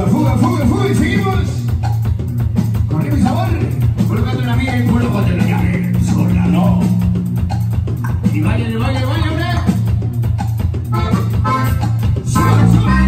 fuga, fuga, fuga y seguimos. Con ritmo y sabor. Colocando una mía y pueblo cuando la llave. Sola, no. Y vaya, vaya, vaya, hombre. Sube, sube.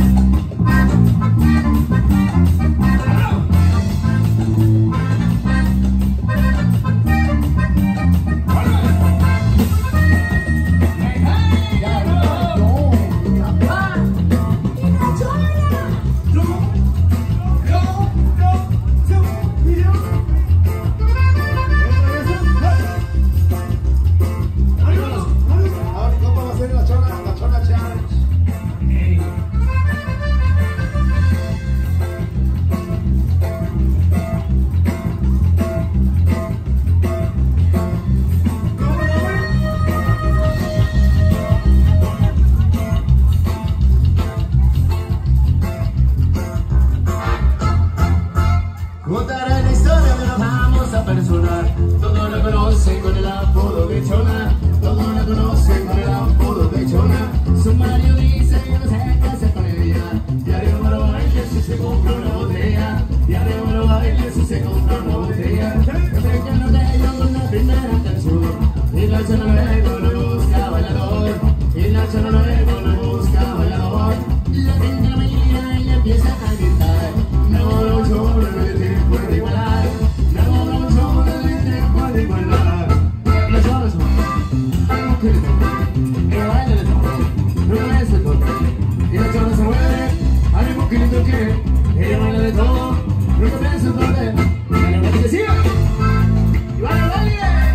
Contaré la historia de nos vamos a personar. Todos la conocen con el apodo de Chona. Todos la conocen con el apodo de Chona. Su marido dice que no sé qué hacer con ella. Diario para bailar si se compra una botella. Diario para bailar si se compra una botella. Que no te dio con la primera canción. Y la Chona luego no busca bailador. Y la Chona luego no busca bailador. La gente la mayoría y le empieza a gritar. No, no, yo no me puede igualar. No, no, yo no me puede igualar. Y las horas son algo que le toque. Ella baila de todo, no me hace todo. Y las horas se mueve, algo que le toque. Ella baila de todo, no me hace todo. Dale, dale, que siga. Y vaya, dale.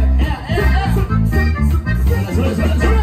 Las horas, horas, horas.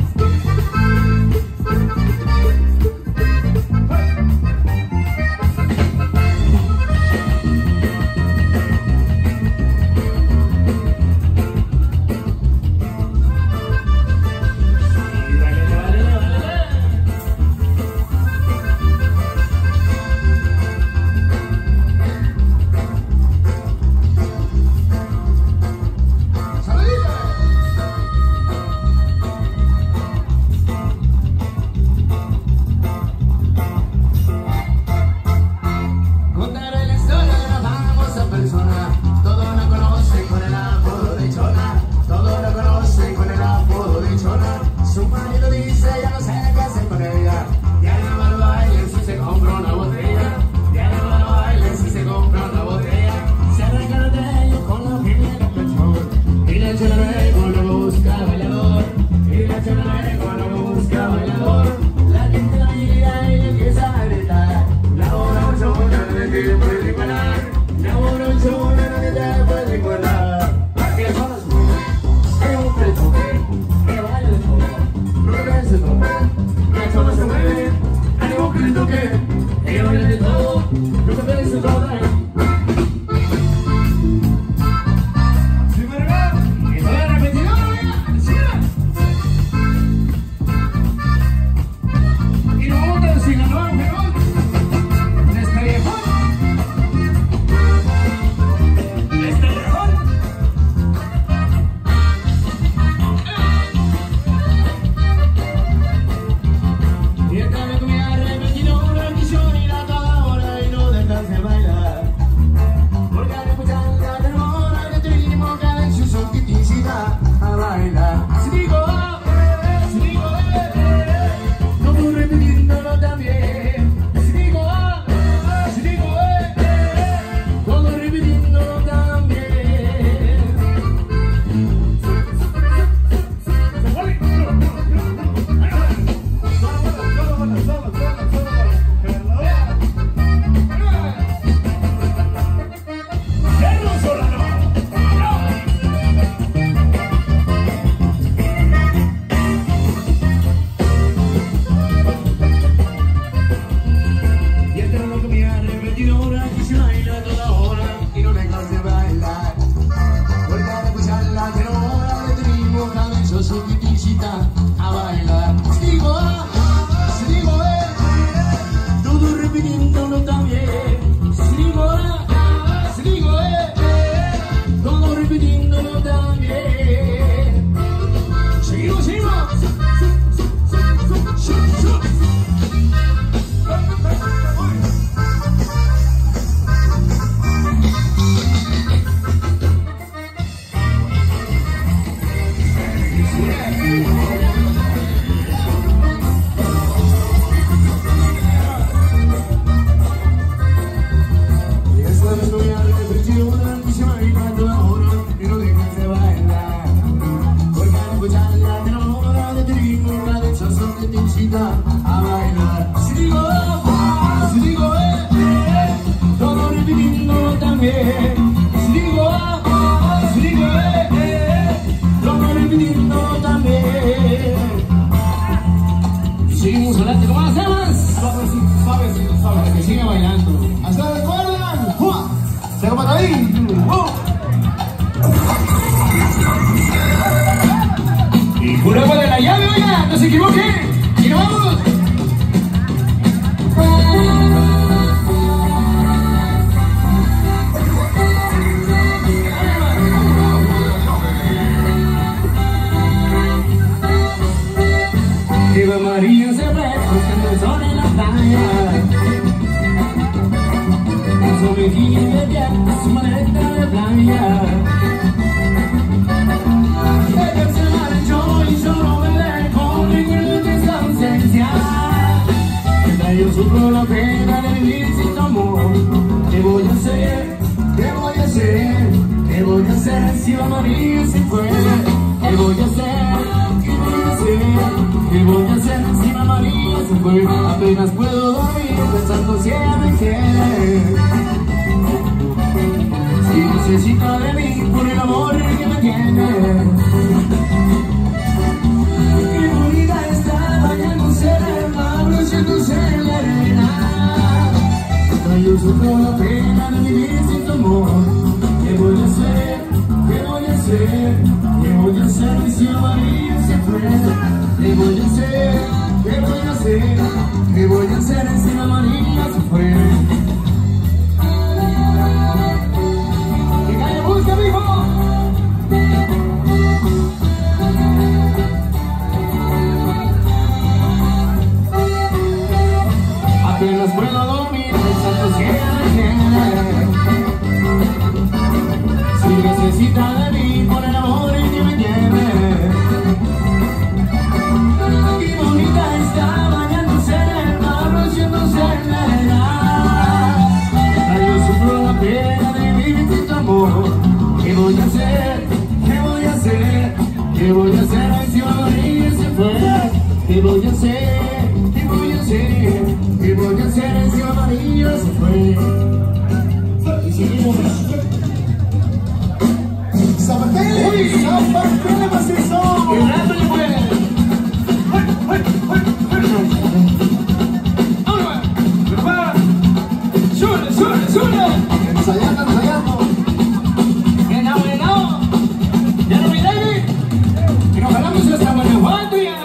Su marido dice ya no sé qué hacer con ella. Ya no va a bailar si se compra una botella. Ya no va a bailar si se compra una botella. Se arranca de ellos con la primera canción. Y la Chona luego no busca bailador. Y la Chona luego no busca bailador. La gente la mira y le empieza a gritar. La hora Chona no te puede igualar. La hora Chona no te puede igualar. Aquí las horas hay un pretoque. Que baila de todo. La Chona se mueve, algo que le toque. Ella baila de todo, lo que me dice todo. Y se va a repetir, y no votan sin ganar, pero este viejón. Este viejón. Y esta vez me ha repetido una misión y la toda hora y no dejas de bailar. ¿Digo qué? ¡Y nos vamos! Eva María se ve buscando el sol en la playa. Su bikini de piel, su maleta de playa. Ella se marchó y yo no me dejo recuerdo de esta ausencia. Mientras yo sufro la pena de vivir sin tu amor. ¿Qué voy a hacer? ¿Qué voy a hacer? ¿Qué voy a hacer si Eva María se fue? ¿Qué voy a hacer? ¿Qué voy a hacer? ¿Qué voy a hacer si Eva María se fue? Apenas puedo dormir pensando si ella me quiere. Si necesita de mí por el amor que me tiene. Qué bonita está bañándose en el mar, luciéndose en la arena. Yo sufro la pena de vivir sin tu amor. ¿Qué voy a hacer? ¿Qué voy a hacer? ¿Qué voy a hacer si Eva María se fue? ¿Qué voy a hacer? ¿Qué voy a hacer? ¿Qué voy a hacer si Eva María se fue? ¡Que calle busca, mijo! Apenas puedo dormir pensando si ella me quiere. Si necesita de mí por el amor que me tiene. Qué bonita está bañándose en el mar, luciéndose en la arena. Yo sufro la pena de vivir sin tu amor. ¿Qué voy a hacer? ¿Qué voy a hacer? ¿Qué voy a hacer si Eva María se fue? ¿Qué voy a hacer? ¿Qué voy a hacer? ¿Qué voy a hacer si Eva María se fue? Y seguimos. ¡Uy! ¡Zapatele macizo! ¡Qué rato le puede! ¡Ahora! ¡Prepara! ¡Sube, sube, sube! ¡Ensayando, ensayando! ¡Bueno, bueno! ¡Ya lo miré! ¡Que nos jalamos hasta Guanajuato ya!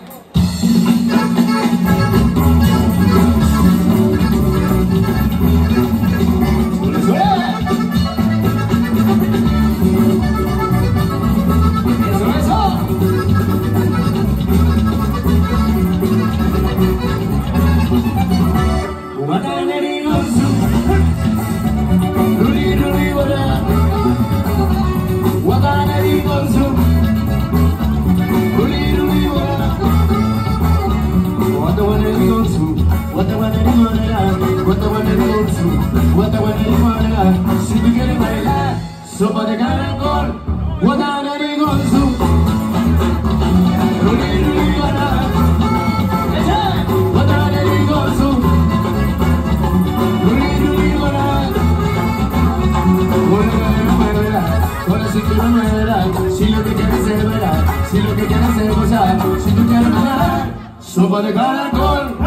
Si tú quieres bailar sopa de caracol, guataneri con su ruli ruli guara, guataneri con su ruli ruli guara. Con la cintura me verás, si lo que quieres es verás, si lo que quieres es gozar, si tú quieres bailar sopa de caracol.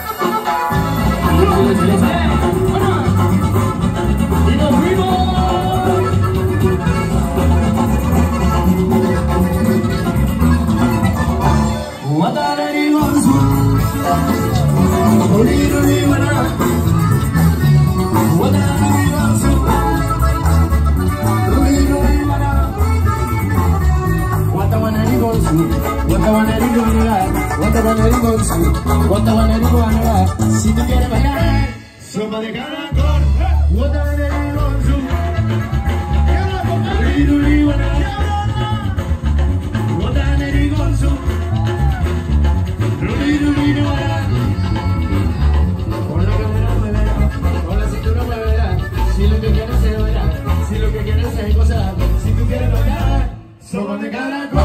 ¡Y nos fuimos! Guataneri Gonzu, Ruli Ruli Guara, Guataneri Gonzu, Ruli Ruli Guara, Guataneri Gonzu, Guataneri Guara, Guataneri Gonzu, Guataneri Guara. Si tú quieres bailar sopa de caracol, guataneri Gonzu, Ruli Ruli Guara, guataneri Gonzu, Ruli Ruli Guara. Con la cadera me verás, con la cintura me verás, si lo que quieres es bailar, si lo que quieres es gozar, si tú quieres bailar sopa de caracol.